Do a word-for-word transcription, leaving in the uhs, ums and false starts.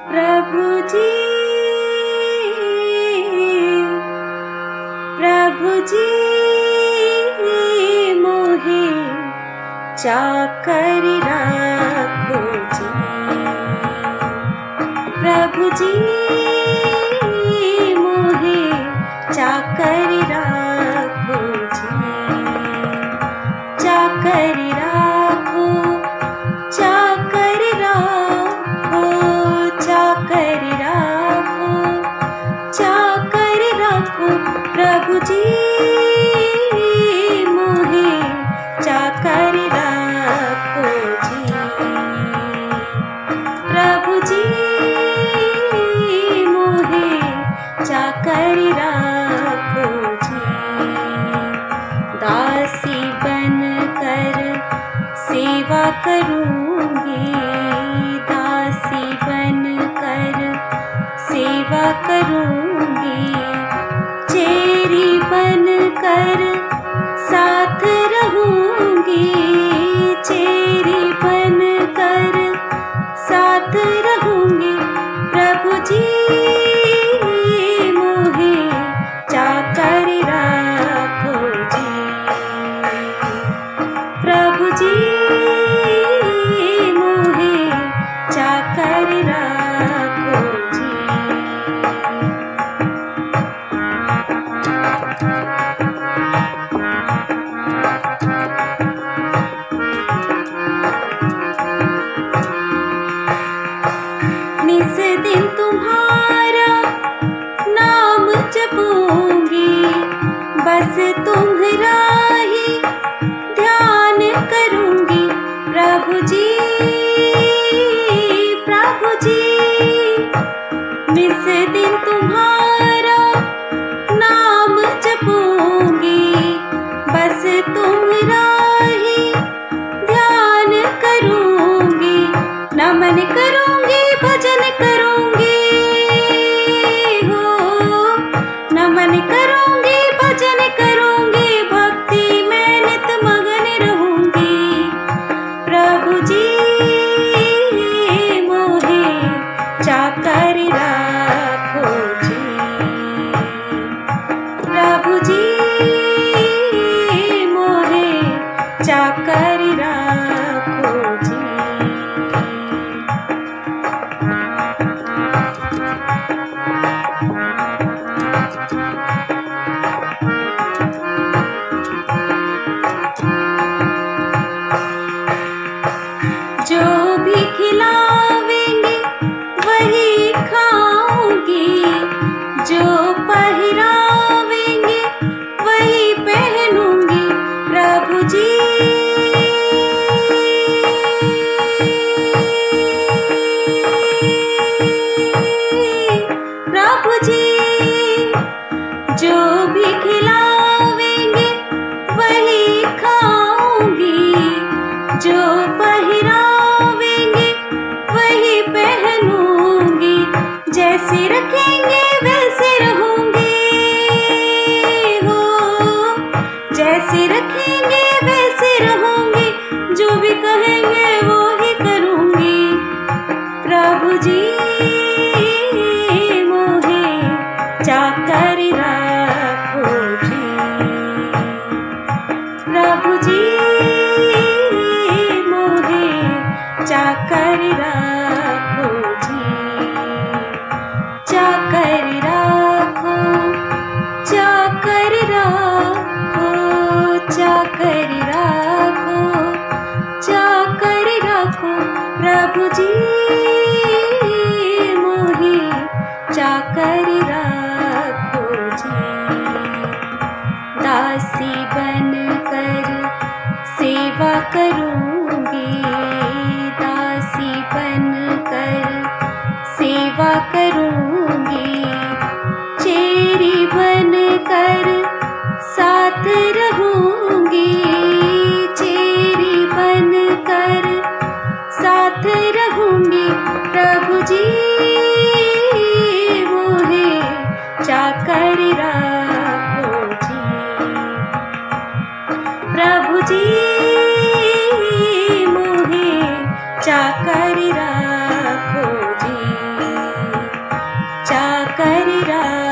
प्रभु जी प्रभु जी मोहे चाकर राखो जी। प्रभु जी मोहे चाकर राखो जी। चाकर राखो चाकर राखो चाकर राखो चाकर राखो। प्रभु जी मोहे चाकर राखो जी। प्रभु जी मोहे चाकर राखो जी। दासी बन कर सेवा करूंगी, दासी बन कर सेवा करूंगी। चेरी बन कर साथ रहूंगी, चेरी बन कर साथ रहूंगी। प्रभु जी मोहे चाकर राखो जी। प्रभु जी मोहे चाकर राखो जी। निस दिन तुम्हारा नाम जपूंगी, बस तुम्हारा ही ध्यान करूंगी। प्रभु जी प्रभु जी निस दिन तुम्हारा नाम जपूंगी, बस तुम्हारा ही ध्यान करूंगी। नमन करूंगी भजन करूंगी हो, नमन करूंगी भजन करूंगी। भक्ति में नित मगन रहूंगी। प्रभु जी मोहे चाकर राखो जी। प्रभु जी मोहे चाकर राखो जी। जो भी खिलावेंगे वही खाऊंगी, जो पहरावेंगे वही पहनूंगी। प्रभु जी प्रभु जी जो भी खिलावेंगे वही खाऊंगी, जो पहरावेंगे वही पहनूंगी। जैसे रखेंगे वैसे रहूंगी हो, जैसे रखेंगे वैसे रहूंगी। जो भी कहेंगे वो ही करूंगी। प्रभु जी मोहे चाकर राखो जी। प्रभु जी मोहे चाकर राखो जी। चाकर राखो चाकर राखो चाकर राखो चाकर राखो। प्रभु जी चाकर राखो।